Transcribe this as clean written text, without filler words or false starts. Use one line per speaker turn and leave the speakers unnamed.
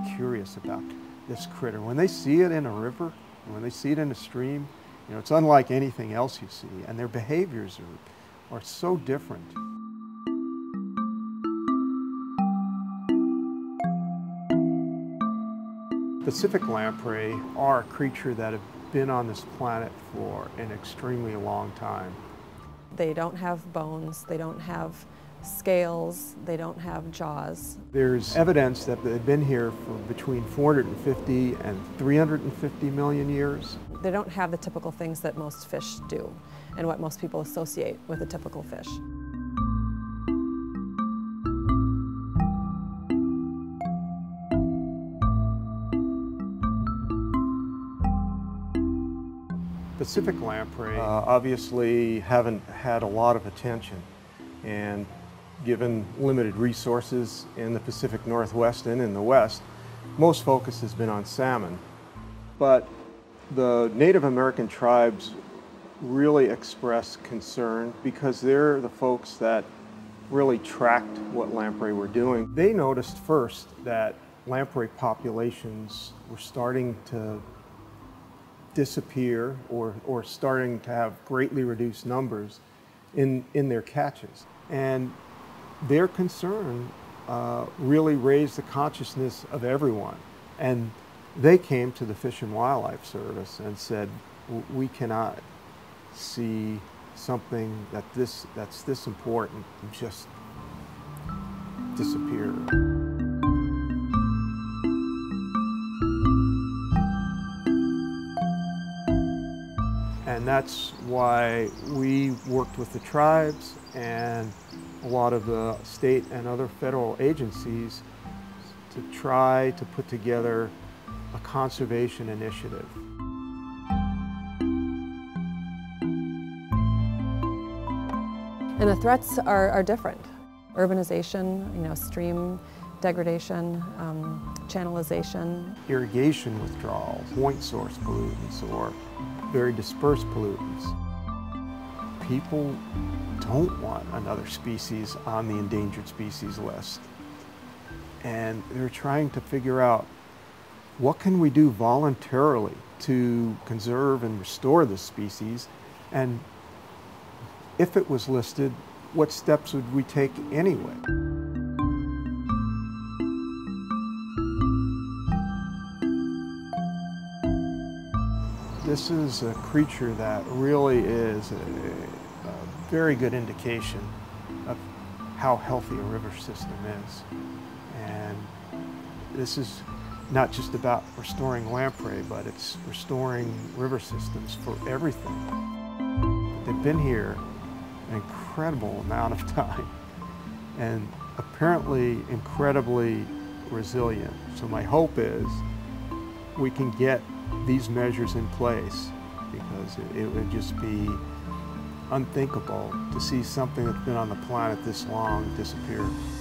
curious about this critter. When they see it in a river, when they see it in a stream, you know, it's unlike anything else you see, and their behaviors are so different. Pacific lamprey are a creature that have been on this planet for an extremely long time.
They don't have bones, they don't have scales, they don't have jaws.
There's evidence that they've been here for between 450 and 350 million years.
They don't have the typical things that most fish do and what most people associate with a typical fish.
Pacific lamprey obviously haven't had a lot of attention, and given limited resources in the Pacific Northwest and in the West, most focus has been on salmon. But the Native American tribes really expressed concern because they're the folks that really tracked what lamprey were doing. They noticed first that lamprey populations were starting to disappear or starting to have greatly reduced numbers in their catches. And their concern really raised the consciousness of everyone. And they came to the Fish and Wildlife Service and said, we cannot see something that's this important just disappear. And that's why we worked with the tribes and a lot of the state and other federal agencies to try to put together a conservation initiative.
And the threats are different. Urbanization, stream degradation, channelization.
Irrigation withdrawals, point source pollutants, or very dispersed pollutants. People don't want another species on the endangered species list. And they're trying to figure out what can we do voluntarily to conserve and restore this species, and if it was listed, what steps would we take anyway? This is a creature that really is a very good indication of how healthy a river system is. And this is not just about restoring lamprey, but it's restoring river systems for everything. They've been here an incredible amount of time and apparently incredibly resilient. So my hope is we can get these measures in place, because it would just be unthinkable to see something that's been on the planet this long disappear.